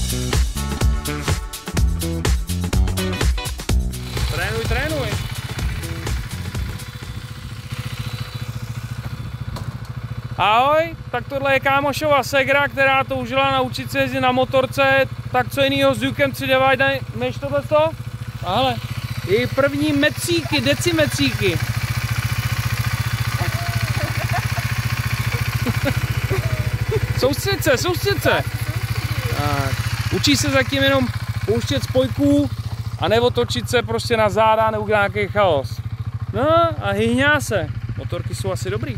Trénuj, trénuj. Ahoj, tak tohle je kámošova Segra, která toužila naučit se jezdit na motorce. Tak co jinýho s Dukem 390 než tohleto? Tahle. Její první metříky, decimetříky. Soustřed se, soustřed se. Učí se zatím jenom pouštět spojku a neotočit se prostě na záda, neudělat nějaký chaos. No a hyhňá se. Motorky jsou asi dobrý.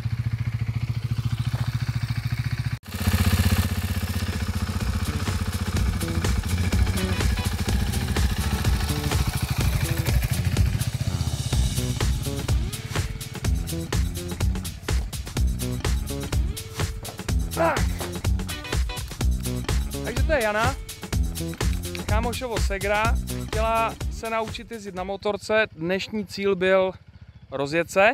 Tak. Takže to je Jana, kámošovo Segra, chtěla se naučit jezdit na motorce. Dnešní cíl byl rozjet se,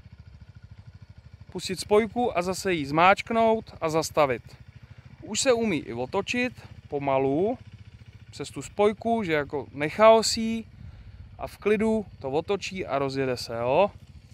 pustit spojku a zase ji zmáčknout a zastavit. Už se umí i otočit pomalu přes tu spojku, že jako nechaosí a v klidu to otočí a rozjede se, jo.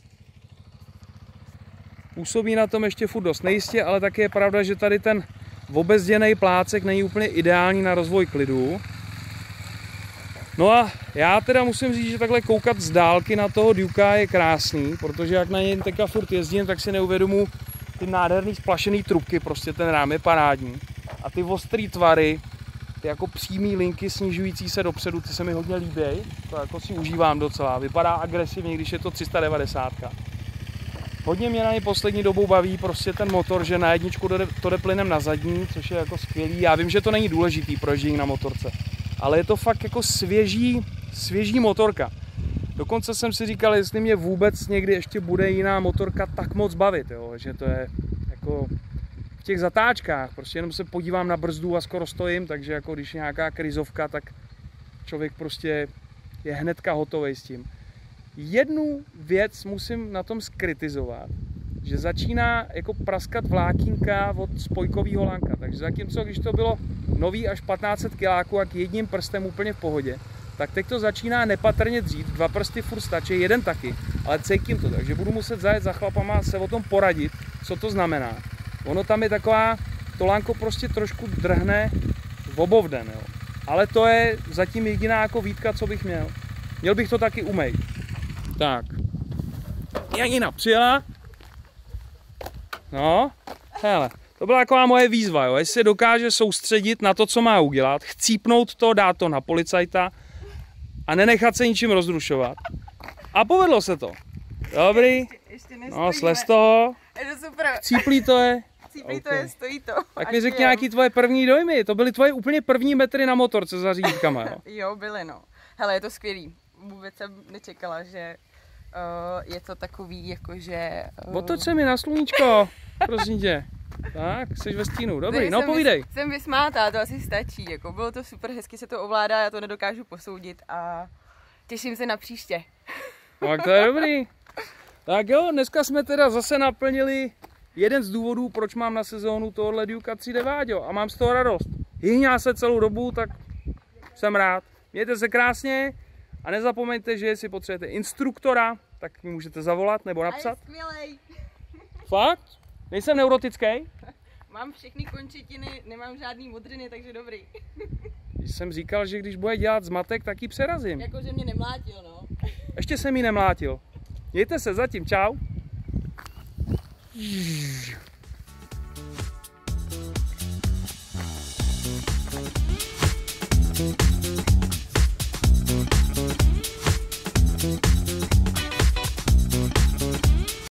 Působí na tom ještě furt dost nejistě, ale taky je pravda, že tady ten obezděný plácek není úplně ideální na rozvoj klidu. No a já teda musím říct, že takhle koukat z dálky na toho Duka je krásný, protože jak na něj teďka furt jezdím, tak si neuvědomu ty nádherný splašený trubky, prostě ten rám je parádní. A ty ostrý tvary, ty jako přímý linky snižující se dopředu, ty se mi hodně líbí, to jako si užívám docela, vypadá agresivně, když je to 390. Hodně mě na něj poslední dobou baví prostě ten motor, že na jedničku to jde plynem na zadní, což je jako skvělý. Já vím, že to není důležitý pro ježdění na motorce, ale je to fakt jako svěží motorka. Dokonce jsem si říkal, jestli mě vůbec někdy ještě bude jiná motorka tak moc bavit, jo? Že to je jako v těch zatáčkách, prostě jenom se podívám na brzdu a skoro stojím, takže jako když je nějaká krizovka, tak člověk prostě je hnedka hotový s tím. Jednu věc musím na tom skritizovat, že začíná jako praskat vlákínka od spojkového lanka. Takže zatímco, když to bylo nový až 1500 kiláků a jedním prstem úplně v pohodě, tak teď to začíná nepatrně dřít, 2 prsty furt stačí, jeden taky, ale cítím to, takže budu muset zajet za chlapama a se o tom poradit, co to znamená. Ono tam je taková, to lánko prostě trošku drhne obovden, jo. Ale to je zatím jediná jako výtka, co bych měl. Měl bych to taky umejt. Tak, Janina přijela. No, hele, to byla taková moje výzva, jo. Jestli se dokáže soustředit na to, co má udělat, chcípnout to, dát to na policajta a nenechat se ničím rozrušovat. A povedlo se to. Dobrý, no slez toho. Je to super. Chcíplý to je. Chcíplý to je, stojí to. Tak mi řekni nějaký tvoje první dojmy. To byly tvoje úplně první metry na motorce za řídítkama, jo. Jo, byly, no. Hele, je to skvělý. Vůbec jsem nečekala, že je to takový, jakože... Otoč se mi na sluníčko, prosím tě. Tak, jsi ve stínu, dobrý, no povídej. Jsem vysmátá, to asi stačí, jako bylo to super, hezky se to ovládá, já to nedokážu posoudit a těším se na příště. Tak to je dobrý. Tak jo, dneska jsme teda zase naplnili jeden z důvodů, proč mám na sezónu tohohle Duka 390 a mám z toho radost. Hyhňá se celou dobu, tak jsem rád. Mějte se krásně. A nezapomeňte, že jestli potřebujete instruktora, tak mi můžete zavolat nebo napsat. A je skvělej. Fakt? Nejsem neurotický? Mám všechny končetiny, nemám žádný modriny, takže dobrý. Když jsem říkal, že když bude dělat zmatek, tak ji přerazím. Jakože mě nemlátil, no. Ještě jsem ji nemlátil. Mějte se zatím, čau.